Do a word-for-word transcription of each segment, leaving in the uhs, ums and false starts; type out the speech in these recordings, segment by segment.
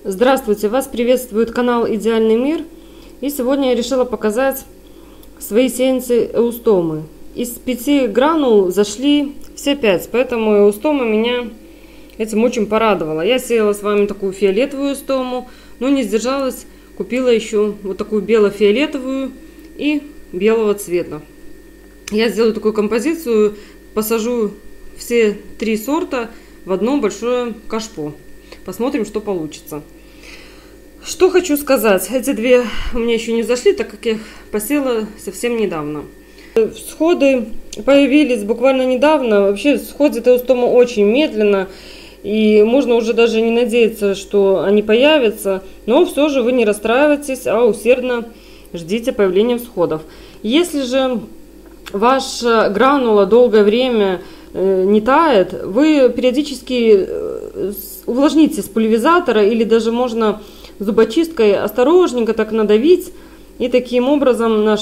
Здравствуйте! Вас приветствует канал Идеальный мир. И сегодня я решила показать свои сеянцы эустомы. Из пяти гранул зашли все пять, поэтому эустома меня этим очень порадовала. Я сеяла с вами такую фиолетовую эустому, но не сдержалась, купила еще вот такую бело-фиолетовую и белого цвета. Я сделаю такую композицию, посажу все три сорта в одно большое кашпо. Посмотрим, что получится. Что хочу сказать. Эти две у меня еще не зашли, так как я их посела совсем недавно. Всходы появились буквально недавно. Вообще всходит эустома очень медленно. И можно уже даже не надеяться, что они появятся. Но все же вы не расстраивайтесь, а усердно ждите появления всходов. Если же ваша гранула долгое время не тает, вы периодически увлажните с пульверизатора или даже можно зубочисткой осторожненько так надавить, и таким образом наш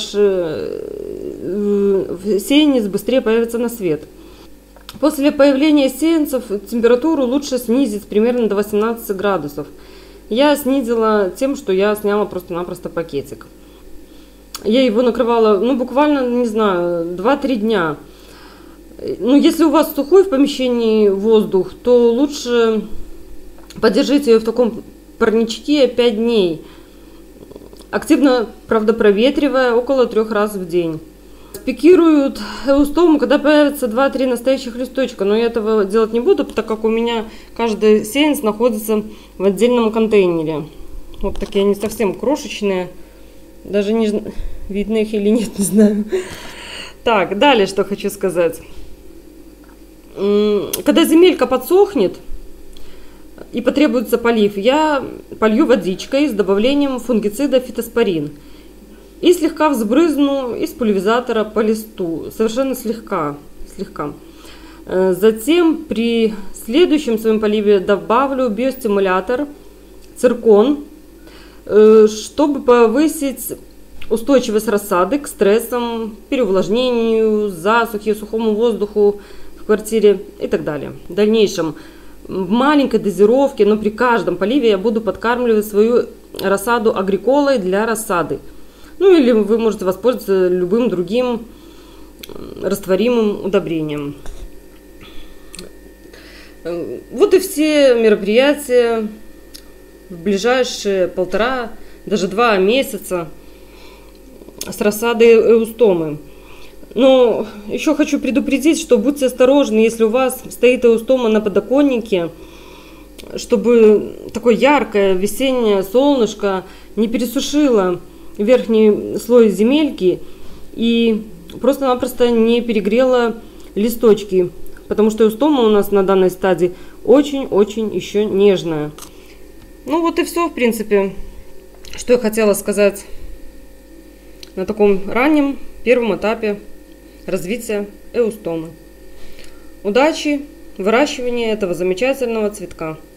сеянец быстрее появится на свет. После появления сеянцев температуру лучше снизить примерно до восемнадцати градусов. Я снизила тем, что я сняла просто-напросто пакетик. Я его накрывала, ну, буквально, не знаю, два-три дня. Ну, если у вас сухой в помещении воздух, то лучше подержите ее в таком парничке пять дней. Активно, правда, проветривая около трех раз в день. Пикируют эустому, когда появится два-три настоящих листочка. Но я этого делать не буду, так как у меня каждый сеянец находится в отдельном контейнере. Вот такие они совсем крошечные. Даже не видно их или нет, не знаю. Так, далее что хочу сказать. Когда земелька подсохнет и потребуется полив, я полью водичкой с добавлением фунгицида фитоспорин. И слегка взбрызну из пульверизатора по листу. Совершенно слегка. слегка. Затем при следующем своем поливе добавлю биостимулятор циркон, чтобы повысить устойчивость рассады к стрессам, переувлажнению, засухе, сухому воздуху в квартире и так далее. В дальнейшем в маленькой дозировке, но при каждом поливе я буду подкармливать свою рассаду агриколой для рассады. Ну или вы можете воспользоваться любым другим растворимым удобрением. Вот и все мероприятия в ближайшие полтора, даже два месяца с рассадой эустомы. Но еще хочу предупредить, что будьте осторожны, если у вас стоит эустома на подоконнике, чтобы такое яркое весеннее солнышко не пересушило верхний слой земельки и просто-напросто не перегрело листочки, потому что эустома у нас на данной стадии очень-очень еще нежная. Ну вот и все, в принципе, что я хотела сказать на таком раннем первом этапе развития эустомы. Удачи в выращивании этого замечательного цветка.